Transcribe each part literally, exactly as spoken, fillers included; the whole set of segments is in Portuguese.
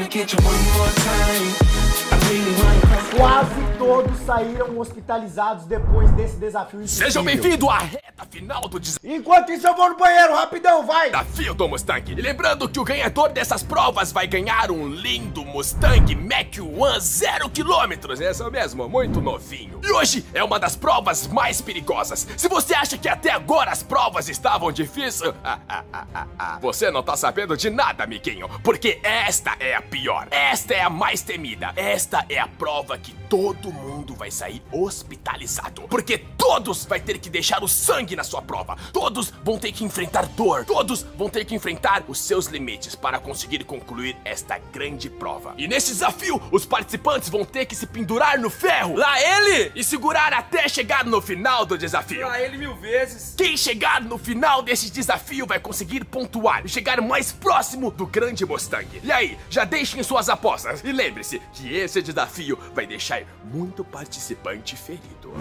Quase todos saíram hospitalizados depois desse desafio impossível. Sejam bem-vindos à reta final do desafio. Enquanto isso eu vou no banheiro, rapidão, vai! Desafio do Mustang. E lembrando que o ganhador dessas provas vai ganhar um lindo Mustang Mach-um zero quilômetros. É isso mesmo, muito novinho. E hoje é uma das provas mais perigosas. Se você acha que até agora as provas estavam difíceis, ah, ah, ah, ah, ah. você não tá sabendo de nada, amiguinho. Porque esta é a pior. Esta é a mais temida. Esta é a prova que todo mundo vai sair hospitalizado. Porque todos vai ter que deixar o sangue na sua prova. Todos vão ter que enfrentar dor. Todos vão ter que enfrentar os seus limites para conseguir concluir esta grande prova. E nesse desafio, os participantes vão ter que se pendurar no ferro, lá ele, e segurar até chegar no final do desafio. Lá ele mil vezes. Quem chegar no final desse desafio vai conseguir pontuar e chegar mais próximo do grande Mustang. E aí, já deixem suas apostas. E lembre-se que esse desafio vai deixar muito participante ferido.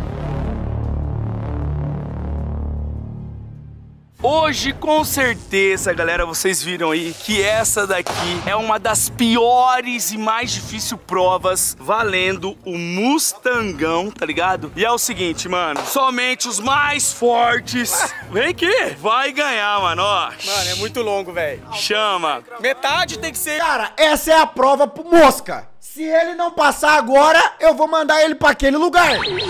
Hoje, com certeza, galera, vocês viram aí que essa daqui é uma das piores e mais difíceis provas valendo o Mustangão, tá ligado? E é o seguinte, mano, somente os mais fortes, vem aqui, vai ganhar, mano, ó. Mano, é muito longo, velho. Chama. Metade tem que ser... Cara, essa é a prova pro Mosca. Se ele não passar agora, eu vou mandar ele pra aquele lugar.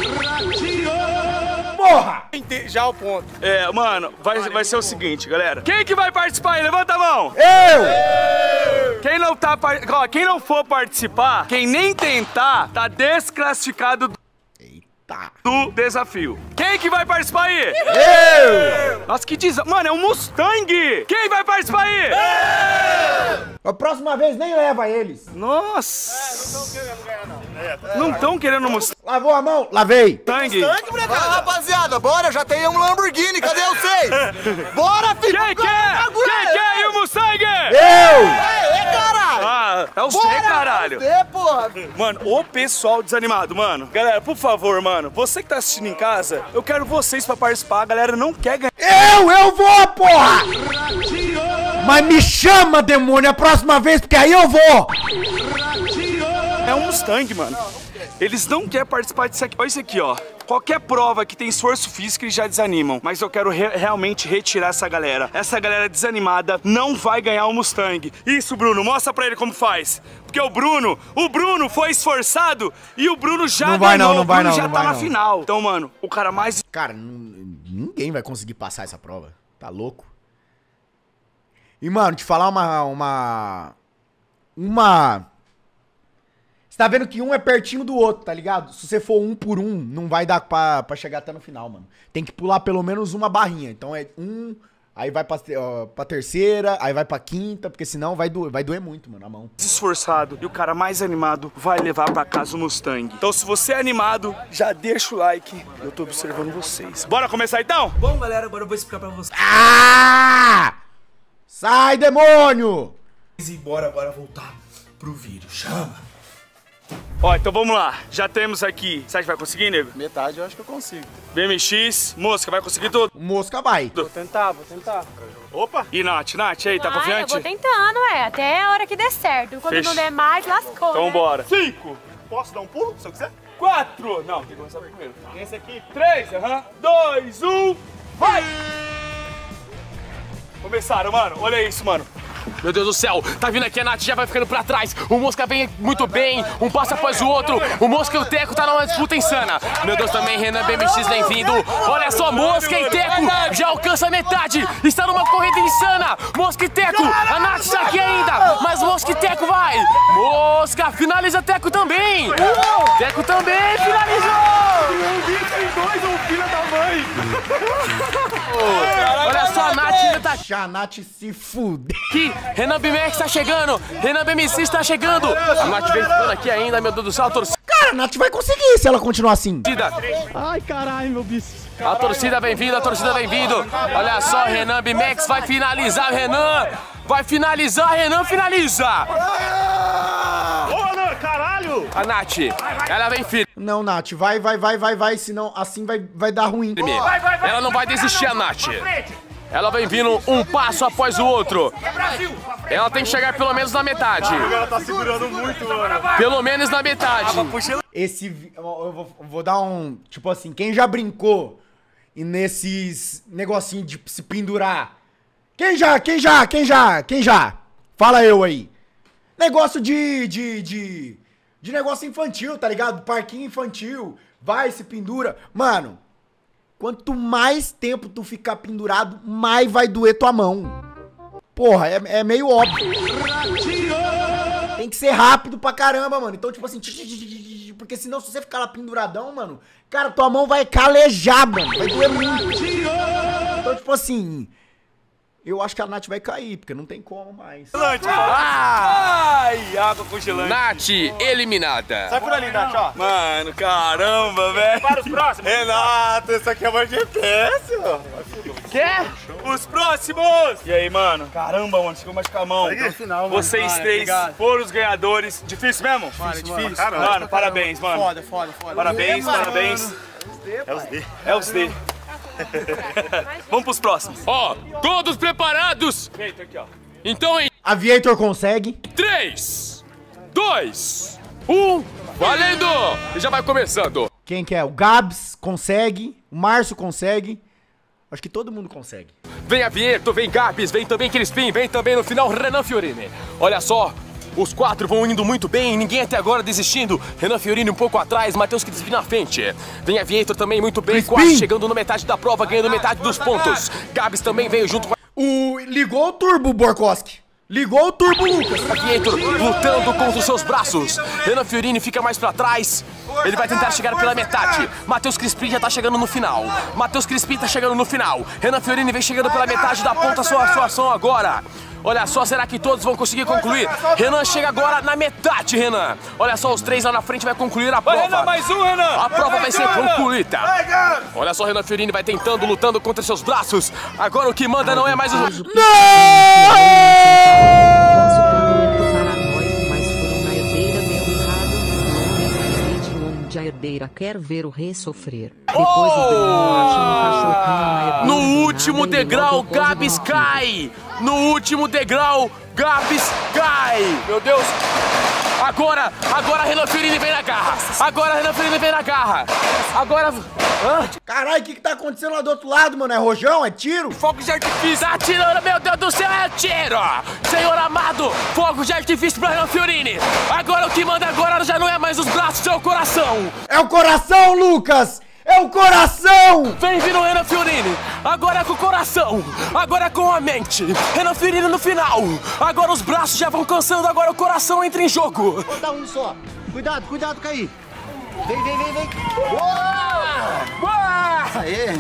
Porra! Já o ponto. É, mano, vai, vai ser o seguinte, galera. Quem que vai participar aí? Levanta a mão. Eu! Quem não tá, ó, quem não for participar, quem nem tentar, tá desclassificado do... Eita. do desafio. Quem que vai participar aí? Eu! Nossa, que diz... Mano, é um Mustang! Quem vai participar aí? Eu! A próxima vez nem leva eles. Nossa! Não estão querendo Mustang. Lavou a mão? Lavei. Mustang. Ah, rapaziada, bora, já tem um Lamborghini, cadê vocês? Bora, filho! Quem quer? Quem quer ir o Mustang? Eu! É, caralho! Ah, é você, caralho. É, porra! Mano, o pessoal desanimado, mano. Galera, por favor, mano, você que tá assistindo em casa, eu quero vocês pra participar. A galera não quer ganhar. Eu, eu vou, porra! Mas me chama, demônio, a próxima vez, porque aí eu vou! É um Mustang, mano. Eles não querem participar disso aqui. Olha isso aqui, ó. Qualquer prova que tem esforço físico, eles já desanimam. Mas eu quero re realmente retirar essa galera. Essa galera desanimada não vai ganhar o Mustang. Isso, Bruno, mostra pra ele como faz. Porque o Bruno, o Bruno foi esforçado e o Bruno já não vai, ganhou. não, não vai, o Bruno não, já não tá vai, na não. final. Então, mano, o cara mais... Cara, ninguém vai conseguir passar essa prova. Tá louco? E, mano, te falar uma... Uma... Uma... Você tá vendo que um é pertinho do outro, tá ligado? Se você for um por um, não vai dar pra, pra chegar até no final, mano. Tem que pular pelo menos uma barrinha. Então é um, aí vai pra, ó, pra terceira, aí vai pra quinta, porque senão vai doer, vai doer muito, mano, a mão. esforçado e o cara mais animado vai levar pra casa o Mustang. Então se você é animado, já deixa o like. Eu tô observando vocês. Bora começar então? Bom, galera, agora eu vou explicar pra vocês. Ah! Sai, demônio! E bora agora voltar pro vídeo. Chama! Ó, então vamos lá. Já temos aqui. Você acha que vai conseguir, nego? Metade eu acho que eu consigo. B M X, Mosca, vai conseguir tudo? Mosca vai. Vou tentar, vou tentar. Opa! E Nath, Nath, aí, tá Vai, confiante? eu vou tentando, é, até a hora que der certo. Quando Fecha. não der mais, lascou, Então né? bora. Cinco, Posso dar um pulo, se eu quiser? quatro, não, tem que começar primeiro. Esse aqui, três, aham, dois, um, vai! Começaram, mano, olha isso, mano. Meu Deus do céu, tá vindo aqui, a Nath já vai ficando pra trás. O Mosca vem muito bem, um passo após o outro. O Mosca e o Teco tá numa disputa insana. Meu Deus, também Renan B M X bem-vindo. Olha só, Mosca e Teco já alcança a metade. Está numa corrida insana. Mosca e Teco, a Nath tá aqui ainda. Mas Mosca e Teco vai. Mosca, finaliza Teco também. Teco também finalizou. dois, um filho da mãe. Olha só, a Nath ainda tá Deixa a Nath se fuder. aqui. Renan B M X tá chegando. Renan B M X está chegando. A Nath vem ficando aqui ainda, meu Deus do céu. A torcida. Cara, a Nath vai conseguir se ela continuar assim. Ai, caralho, meu bicho. A torcida bem-vinda, a torcida bem-vindo. Olha só, Renan B M X vai finalizar, Renan. Vai finalizar, Renan finaliza. Ô, Renan, caralho. A Nath, ela vem firme. Não, Nath, vai, vai, vai, vai, vai, senão assim vai, vai dar ruim. Ela não vai desistir, a Nath. Ela vem vindo um passo após o outro. Brasil, pra Ela tem que chegar pelo menos na metade. Ela tá segurando muito, mano. Pelo menos na metade. Esse... Eu vou, eu vou dar um... Tipo assim, quem já brincou e nesses negocinho de se pendurar? Quem já? Quem já? Quem já? Quem já? Fala eu aí. Negócio de... De, de, de negócio infantil, tá ligado? Parquinho infantil. Vai, se pendura. Mano, quanto mais tempo tu ficar pendurado, mais vai doer tua mão. Porra, é, é meio óbvio. Tem que ser rápido pra caramba, mano. Então, tipo assim... Porque senão, se você ficar lá penduradão, mano... Cara, tua mão vai calejar, mano. Vai doer muito. Então, tipo assim... Eu acho que a Nath vai cair, porque não tem como mais. Ah! Ai, água congelante. Nath, eliminada. Sai por ali, Nath, ó. Mano, caramba, velho. Para os próximos. Renato, isso aqui é uma G P S, ó. Quer? Os próximos! E aí, mano? Caramba, mano, chegou mais com a mão. No final, mano. Vocês Vai, três obrigado. foram os ganhadores. Difícil mesmo? Mano, é difícil. Caramba. Mano, parabéns, mano. Foda, foda, foda. Parabéns, parabéns. É os D. É os D. Vamos pros próximos. Ó, todos preparados? Feito aqui, ó. Então em Aviator consegue. três, dois, um, valendo! E já vai começando. Quem que é? O Gabs consegue. O Márcio consegue. Acho que todo mundo consegue. Vem a Vieto, vem Gabs, vem também Crispim, vem também no final Renan Fiorini. Olha só, os quatro vão indo muito bem, ninguém até agora desistindo. Renan Fiorini um pouco atrás, Matheus Crispim na frente. Vem a Vieto também muito bem, Crispim. quase chegando na metade da prova, ganhando metade dos pontos. Gabs também veio junto com a O... Ligou o turbo, Borkowski. Ligou o turbo, Lucas. Vieto lutando contra os seus braços. Renan Fiorini fica mais pra trás. Ele vai tentar chegar pela metade. Matheus Crispim já tá chegando no final. Matheus Crispim tá chegando no final. Renan Fiorini vem chegando pela metade da ponta sua situação agora. Olha só, será que todos vão conseguir concluir? Renan chega agora na metade, Renan. Olha só, os três lá na frente vai concluir a prova. Vai, Renan, mais um, Renan. A prova vai ser concluída. Olha só, Renan Fiorini vai tentando, lutando contra seus braços. Agora o que manda não é mais o... A herdeira quer ver o rei sofrer. Depois o No último degrau, Gabs cai! No último degrau, Gabs cai! Meu Deus! Agora, agora Renan Fiorini vem na garra! Agora Renan Fiorini vem na garra! Agora... Hã? Caralho, o que que tá acontecendo lá do outro lado, mano? É rojão? É tiro? Fogo de artifício! Tá atirando, meu Deus do céu, é tiro! Senhor amado, fogo de artifício pra Renan Fiorini! Agora o que manda agora já não é mais os braços, é o coração! É o coração, Lucas! É o coração! Vem vindo Renan Fiorini! Agora é com o coração! Agora é com a mente! Renan Fiorini no final! Agora os braços já vão cansando, agora o coração entra em jogo! Dá um só. Cuidado, cuidado, Caí. Vem, vem, vem, vem. Boa! Boa! Aê.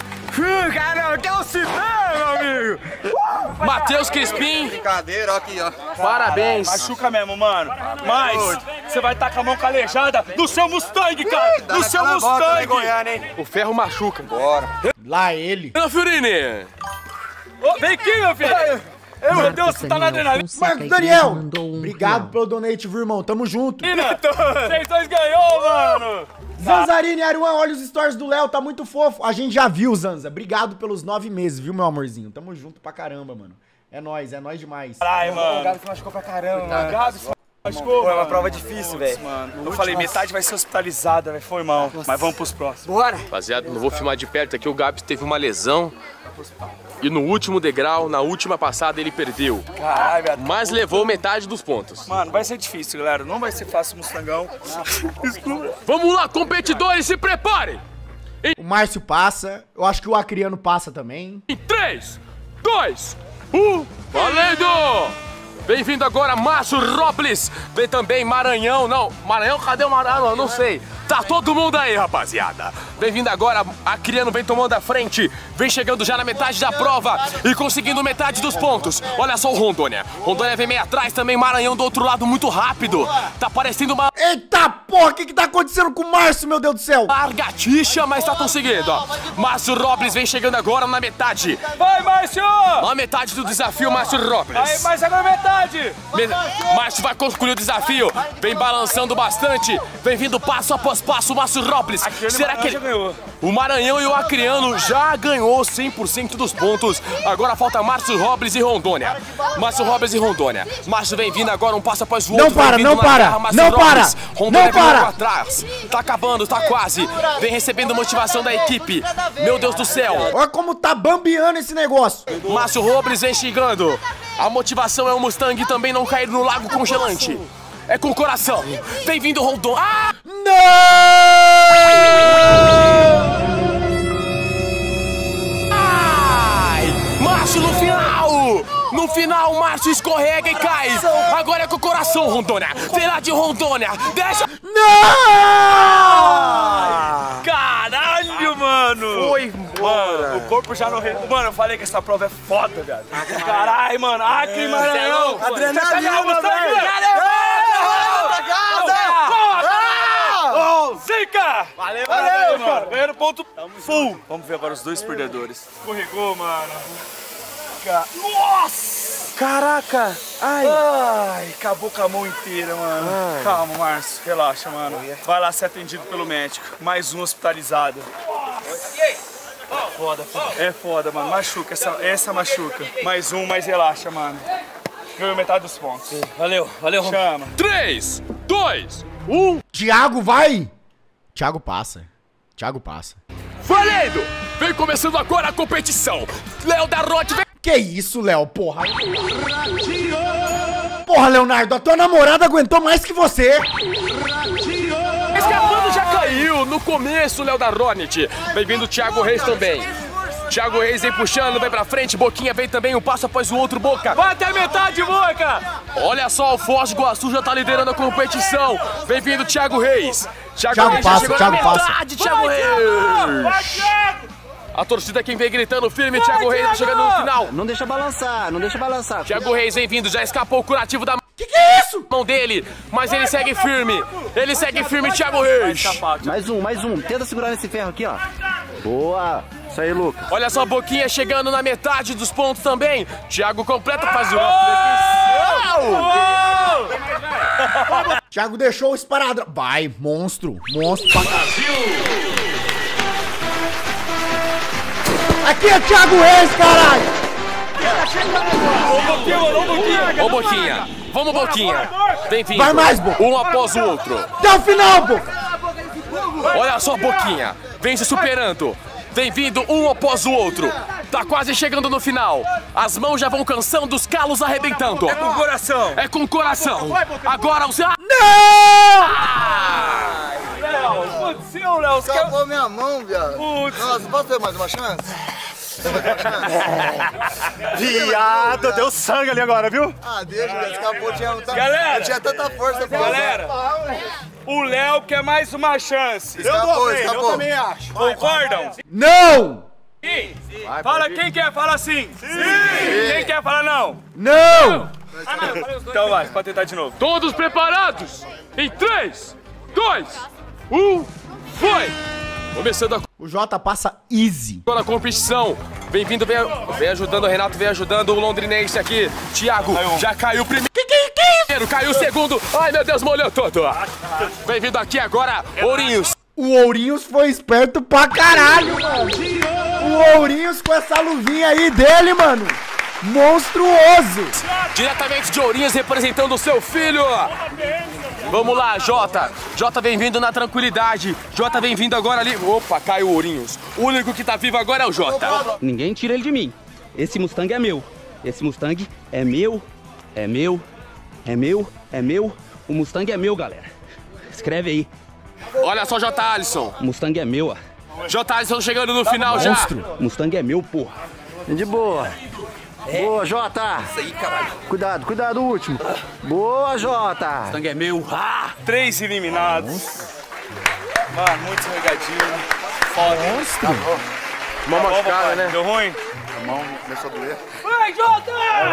Caramba, que é o Cidão, meu amigo! Matheus Crispim, Brincadeira, ó aqui, ó. parabéns! Machuca mesmo, mano. Mas você vai estar com a mão calejada no seu Mustang, cara! No seu Mustang! O ferro machuca. Bora. Lá ele. Renan Fiorini! Ô, vem aqui, meu filho! Ô, meu Deus, você tá na adrenalina! Marcos Daniel! Obrigado pelo donate, viu, irmão? Tamo junto. Vocês dois ganhou, mano! Zanzarini, Aruan, olha os stories do Léo, tá muito fofo. A gente já viu, Zanza. Obrigado pelos nove meses, viu, meu amorzinho? Tamo junto pra caramba, mano. É nóis, é nóis demais. Ai, mano. O Gabs se machucou pra caramba, mano. Gabs se machucou. Pô, é uma prova difícil, velho. Eu falei, metade vai ser hospitalizada, velho. Foi mal. Mas vamos pros próximos. Bora. Rapaziada, não vou filmar de perto aqui, o Gabs teve uma lesão. E no último degrau, na última passada, ele perdeu. Caralho, velho. Mas levou metade dos pontos. Mano, vai ser difícil, galera. Não vai ser fácil o Mustangão. Vamos lá, competidores, se preparem! O Márcio passa. Eu acho que o Acriano passa também. Em três, dois, um, valendo! Bem-vindo agora, Márcio Robles. Vem também Maranhão, não, Maranhão, cadê o Maranhão? Não sei. Tá todo mundo aí, rapaziada. Bem-vindo agora, Acriano vem tomando a frente. Vem chegando já na metade da prova e conseguindo metade dos pontos. Olha só o Rondônia. Rondônia vem meio atrás também, Maranhão do outro lado muito rápido. Tá parecendo uma Eita porra, o que que tá acontecendo com o Márcio, meu Deus do céu? largatixa, mas tá conseguindo, ó. Márcio Robles vem chegando agora na metade. Vai, Márcio! Na metade do desafio, Márcio Robles. Aí, mais agora metade! Me... Márcio vai concluir o desafio. Vem balançando bastante. Vem vindo passo após apenas passa o Márcio Robles. Será que ele... ganhou? O Maranhão e o Acreano já ganhou cem por cento dos pontos. Agora falta Márcio Robles e Rondônia. Márcio Robles e Rondônia. Márcio vem vindo agora, um passo após o outro. Não para, não para, terra, não para, Rondônia não para. Atrás. Tá acabando, tá quase. Vem recebendo motivação da equipe. Meu Deus do céu. Olha como tá bambeando esse negócio. Márcio Robles vem chegando. A motivação é o Mustang também não cair no lago congelante. É com o coração. Vem vindo Rondônia. Ah! Ai! Márcio no final! No final, o Márcio escorrega e cai. Agora é com o coração, Rondônia. Vem lá de Rondônia. Deixa... Não! Caralho, mano! Foi, mano. O corpo já não... Mano, eu falei que essa prova é foda, velho. Caralho, mano. Acre, Maranhão. Adrenalina, velho. Zica! Valeu, valeu, mano. Ganhando ponto full. Vamos ver agora os dois perdedores. Escorregou, mano. Nossa! Caraca! Ai! Ai, acabou com a mão inteira, mano. Ai. Calma, Márcio. Relaxa, mano. Vai lá ser atendido pelo médico. Mais um hospitalizado. Foda, foda. É foda, mano. Machuca, essa, essa machuca. Mais um, mas relaxa, mano. Ganhou metade dos pontos. Valeu, valeu. Chama. três, dois, um. Thiago, vai! Thiago passa. Thiago passa. Valendo! Vem começando agora a competição. Léo da Rote vem... Que isso, Léo, porra? Porra, Leonardo, a tua namorada aguentou mais que você. Escapando já caiu no começo, Léo da Ronit. Bem-vindo o Thiago Reis também. Thiago Reis vem puxando, vem pra frente. Boquinha vem também, um passo após o outro. Boca. Vai até a metade, Boca! Olha só, o Foz do Iguaçu já tá liderando a competição. Bem-vindo, Thiago Reis. Thiago, Thiago Reis passa, já chegou Thiago na passa. metade, Thiago Reis. Vai, Thiago! A torcida quem vem gritando firme, Thiago Reis tá chegando no final. Não deixa balançar, não deixa balançar. Thiago Reis vem vindo, já escapou o curativo da Que que é isso? mão dele, mas ele segue firme. Ele segue firme, Thiago Reis. Mais um, mais um. Tenta segurar nesse ferro aqui, ó. Boa. Isso aí, Lucas. Olha só a Boquinha chegando na metade dos pontos também. Thiago completa, faz o... Thiago deixou o esparadrapo. Vai, monstro. Monstro pra caralho. Aqui é Thiago Reis, caralho. Ô, Boquinha, ô, Boquinha. Ô, Boquinha. Vamos, Boquinha. Vem vindo. Vai mais, Boca. Um após o outro. Até o final, Boca. Olha só a Boquinha. Vem se superando. Vem vindo um após o outro. Tá quase chegando no final. As mãos já vão cansando, os calos arrebentando. É com o coração. É com o coração. Agora os... Não! Léo, o que aconteceu, Léo? Os caras... Acabou minha mão, viado. Putz. Nossa, posso ter mais uma chance? Viado, deu sangue ali agora, viu? Ah, deixa, velho. Escapou, tinha, tanta, Galera. tinha tanta força pra Galera, o Léo quer mais uma chance. Escapou, escapou. acho. Concordam? Não! Fala quem quer, fala sim. Sim. Quem quer, fala não. Não! Então vai, pode tentar de novo. Todos preparados? Em três, dois, um, foi! Começando a... O Jota passa easy. Agora a competição. Bem-vindo, vem, vem ajudando o Renato, vem ajudando o londrinense aqui. Thiago, Caiu. já caiu o primeiro. Que, que, que? Caiu o segundo. Ai, meu Deus, molhou todo. Bem-vindo aqui agora, Ourinhos. O Ourinhos foi esperto pra caralho, mano. O Ourinhos com essa luvinha aí dele, mano. Monstruoso. Diretamente de Ourinhos, representando o seu filho. Vamos lá, Jota. Jota vem vindo na tranquilidade. Jota vem vindo agora ali. Opa, caiu o Ourinhos. O único que tá vivo agora é o Jota. Ninguém tira ele de mim. Esse Mustang é meu. Esse Mustang é meu, é meu, é meu, é meu. O Mustang é meu, galera. Escreve aí. Olha só, J. Alisson. O Mustang é meu, ó. J. Alisson chegando no final já. O Mustang é meu, porra. De boa. Boa, Jota. Isso aí, caralho. Cuidado, cuidado, o último. Boa, Jota. O Mustang é meu. Ah! Três eliminados. Mano, muito escorregadinho. Foda. Monstro. Mão machucada, né? Deu ruim? A mão começou a doer. Vai, Jota!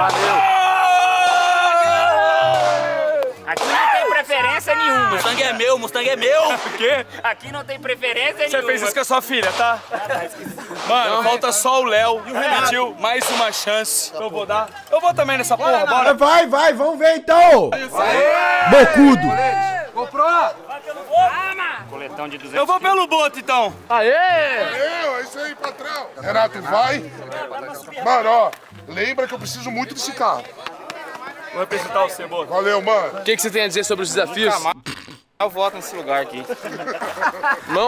Aqui não tem preferência nenhuma. Mustang é meu, Mustang é meu. O quê? Aqui não tem preferência Você nenhuma. fez isso com a sua filha, tá? Mano, falta só o Léo. E o Renatinho, mais uma chance. Eu vou dar. Eu vou também nessa porra, bora. Vai, vai, vamos ver então. Bocudo. Comprou? Coletão de duzentos Eu vou pelo boto, então. Aê! É isso aí, patrão. Renato, vai. Mano, ó, lembra que eu preciso muito desse carro. Vou representar o seu boto. Valeu, mano. O que, que você tem a dizer sobre os desafios? Eu voto nesse lugar aqui. Mão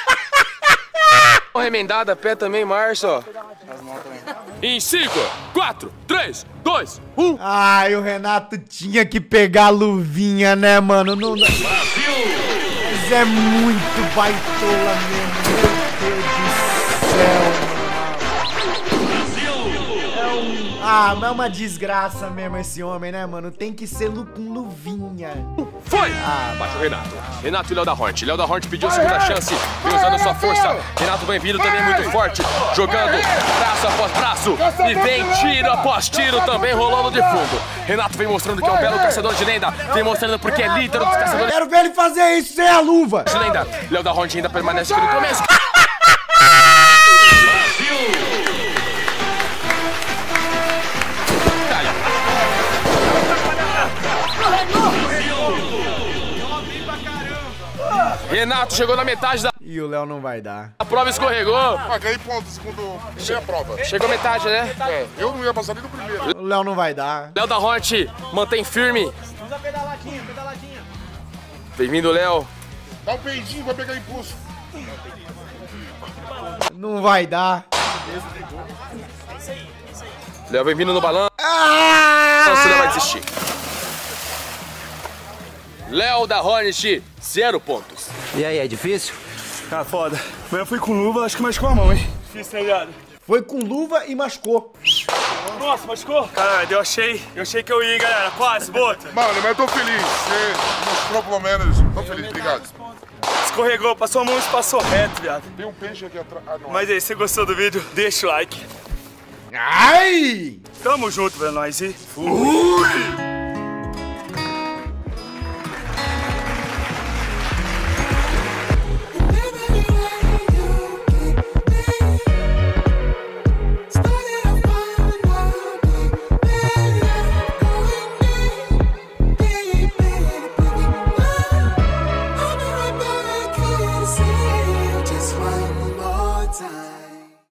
remendada, pé também, marcha, ó. Em cinco, quatro, três, dois, um. Ai, o Renato tinha que pegar a luvinha, né, mano? Não dá. Mas é muito baitola mesmo, meu Deus do céu. É um... Ah, mas é uma desgraça mesmo esse homem, né, mano? Tem que ser lu com luvinha. Foi! Ah, baixa o Renato. Renato e Léo da Hornet. Léo da Hornet pediu a segunda chance, vem usando sua força. Renato vem vindo também muito forte, jogando braço após braço. E vem tiro após tiro também rolando de fundo. Renato vem mostrando que é um belo caçador de lenda. Vem mostrando porque é líder dos caçadores. Quero ver ele fazer isso sem a luva. De lenda. Léo da Hornet ainda permanece aqui no começo. Renato chegou na metade da... E o Léo não vai dar. A prova escorregou. Ah, ganhei ponto segundo a prova. Chegou a metade, né? É, eu não ia passar nem do primeiro. O Léo não vai dar. Léo da Hornet, mantém firme. Usa pedaladinha, pedaladinha. Bem-vindo, Léo. Dá um peidinho, vai pegar impulso. Não vai dar. Léo vem vindo no balanço. Ah! Você não vai desistir. Léo da Hornet, zero pontos. E aí, é difícil? Cara, foda. Mas eu fui com luva, acho que machucou a mão, hein? Difícil, tá ligado? Foi com luva e machucou. Nossa, machucou? Caralho, eu achei, eu achei que eu ia, galera. Quase, bota. Mano, mas eu tô feliz. Você mostrou pelo menos. Tô feliz, obrigado. Escorregou, passou a mão e passou reto, viado. Tem um peixe aqui atrás. Ah, mas aí, se gostou do vídeo, deixa o like. Ai! Tamo junto, velho, nós e fui!